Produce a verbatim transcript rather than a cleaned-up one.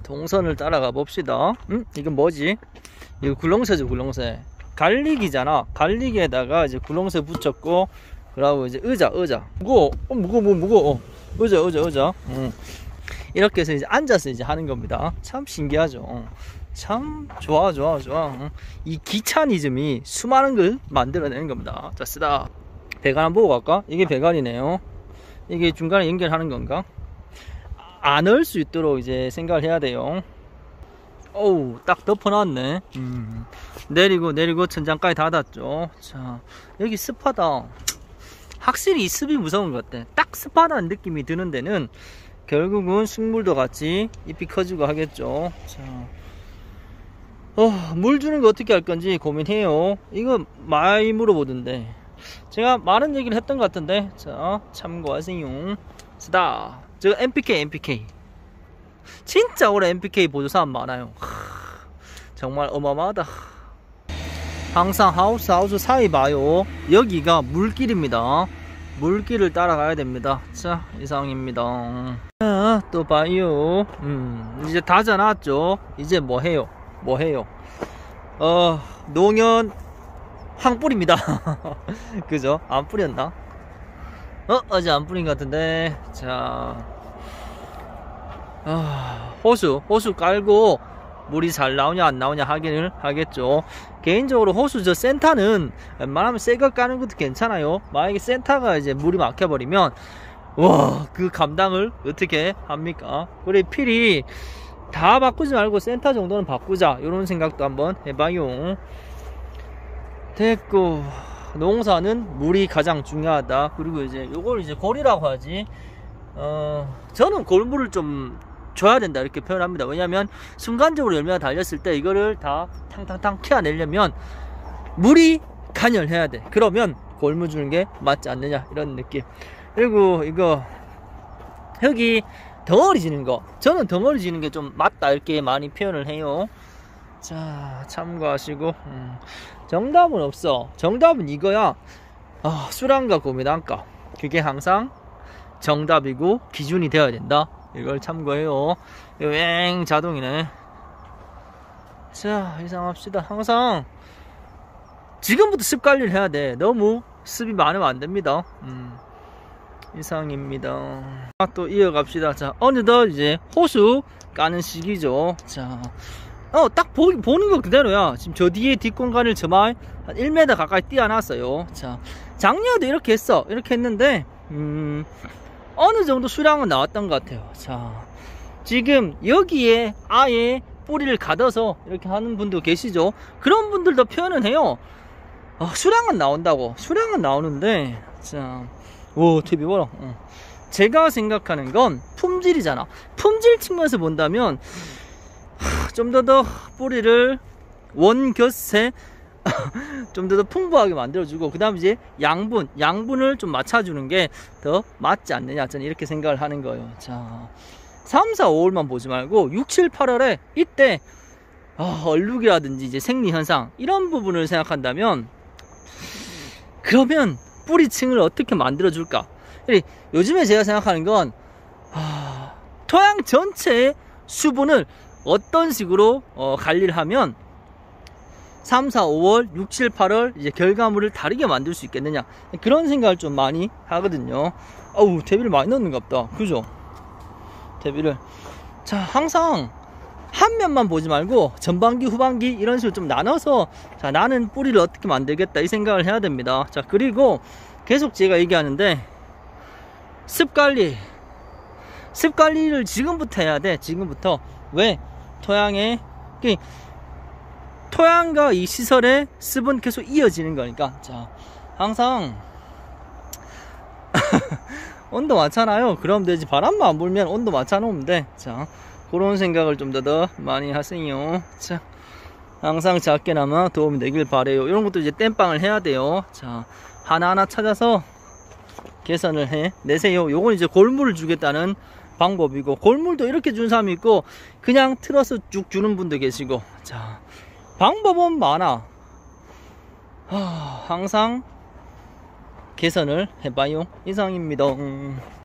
동선을 따라가 봅시다. 음? 이건 뭐지? 이거 굴렁쇠죠, 굴렁쇠. 갈리기잖아. 갈리기에다가 이제 굴렁쇠 붙였고, 그러고 이제 의자, 의자. 무거워, 어, 무거워, 뭐 무거워. 의자, 의자, 의자. 음. 이렇게 해서 이제 앉아서 이제 하는 겁니다. 참 신기하죠. 참 좋아, 좋아, 좋아. 이 기차니즘이 수많은 걸 만들어내는 겁니다. 자, 쓰다. 배관 한번 보고 갈까? 이게 배관이네요. 이게 중간에 연결하는 건가? 안 넣을 수 있도록 이제 생각을 해야 돼요. 어우, 딱 덮어놨네. 음. 내리고 내리고 천장까지 닫았죠. 자, 여기 습하다. 확실히 이 습이 무서운 것 같아. 딱 습하다는 느낌이 드는 데는 결국은 식물도 같이 잎이 커지고 하겠죠. 자, 어, 물 주는 거 어떻게 할 건지 고민해요. 이거 많이 물어보던데 제가 많은 얘기를 했던 것 같은데, 자, 참고하세요. 쓰다. 저 엠피케이, 엠피케이. 진짜 올해 엠피케이 보조사람 많아요. 하, 정말 어마어마하다. 항상 하우스 하우스 사이 봐요. 여기가 물길입니다. 물길을 따라가야 됩니다. 자, 이상입니다. 자, 또 봐요. 음, 이제 다 자놨죠. 이제 뭐 해요? 뭐 해요? 어, 농연 황 뿌립니다. 그죠? 안 뿌렸나? 어, 아직 안 뿌린 것 같은데. 자, 어, 호수, 호수 깔고 물이 잘 나오냐 안 나오냐 확인을 하겠죠. 개인적으로 호수 저 센터는 웬만하면 새 거 까는 것도 괜찮아요. 만약에 센터가 이제 물이 막혀버리면 와, 그 감당을 어떻게 합니까? 우리 필히 다 바꾸지 말고 센터 정도는 바꾸자, 이런 생각도 한번 해봐요. 됐고, 농사는 물이 가장 중요하다. 그리고 이제 요걸 이제 골이라고 하지. 어, 저는 골물을 좀 줘야 된다 이렇게 표현합니다. 왜냐면 순간적으로 열매가 달렸을 때 이거를 다 탕탕탕 캐어내려면 물이 간열해야 돼. 그러면 골물 주는 게 맞지 않느냐, 이런 느낌. 그리고 이거 여기 덩어리 지는 거, 저는 덩어리 지는 게 좀 맞다 이렇게 많이 표현을 해요. 자, 참고하시고. 음, 정답은 없어. 정답은 이거야. 아, 수량과 고민한가, 그게 항상 정답이고 기준이 되어야 된다. 이걸 참고해요. 웽 자동이네. 자, 이상합시다. 항상 지금부터 습 관리를 해야 돼. 너무 습이 많으면 안 됩니다. 음, 이상입니다. 아, 또 이어갑시다. 자, 어느덧 이제 호수 까는 시기죠. 자, 어, 딱 보, 보는 거 그대로야. 지금 저 뒤에 뒷공간을 저만 한 일 미터 가까이 띄워놨어요. 자, 작년에도 이렇게 했어. 이렇게 했는데, 음, 어느 정도 수량은 나왔던 것 같아요. 자, 지금 여기에 아예 뿌리를 가둬서 이렇게 하는 분도 계시죠. 그런 분들도 표현은 해요. 어, 수량은 나온다고. 수량은 나오는데, 자, 오, 티비 봐라. 어. 제가 생각하는 건 품질이잖아. 품질 측면에서 본다면 좀 더 더 뿌리를 원곁에 좀 더 더 풍부하게 만들어주고, 그 다음 이제 양분, 양분을 좀 맞춰주는 게 더 맞지 않느냐, 저는 이렇게 생각을 하는 거예요. 자, 삼, 사, 오월만 보지 말고 육, 칠, 팔월에 이때 어, 얼룩이라든지 이제 생리현상 이런 부분을 생각한다면, 그러면 뿌리층을 어떻게 만들어줄까? 요즘에 제가 생각하는 건 아, 토양 전체의 수분을 어떤 식으로 어, 관리를 하면 삼, 사, 오월, 육, 칠, 팔월 이제 결과물을 다르게 만들 수 있겠느냐, 그런 생각을 좀 많이 하거든요. 어우, 대비를 많이 넣는가 보다. 그죠? 대비를. 자, 항상 한 면만 보지 말고 전반기, 후반기 이런 식으로 좀 나눠서, 자, 나는 뿌리를 어떻게 만들겠다 이 생각을 해야 됩니다. 자, 그리고 계속 제가 얘기하는데 습관리. 습관리를 지금부터 해야 돼. 지금부터. 왜? 토양에 토양과 이 시설의 습은 계속 이어지는 거니까. 자, 항상 온도 맞춰놔요. 그럼 되지. 바람만 안 불면 온도 맞춰놓으면 돼. 자, 그런 생각을 좀 더 더 많이 하세요. 자, 항상 작게나마 도움이 되길 바래요. 이런 것도 이제 땜빵을 해야 돼요. 자, 하나하나 찾아서 개선을 해 내세요. 요건 이제 골물을 주겠다는 방법이고, 골물도 이렇게 준 사람이 있고 그냥 틀어서 쭉 주는 분도 계시고. 자, 방법은 많아. 하, 항상 개선을 해봐요. 이상입니다.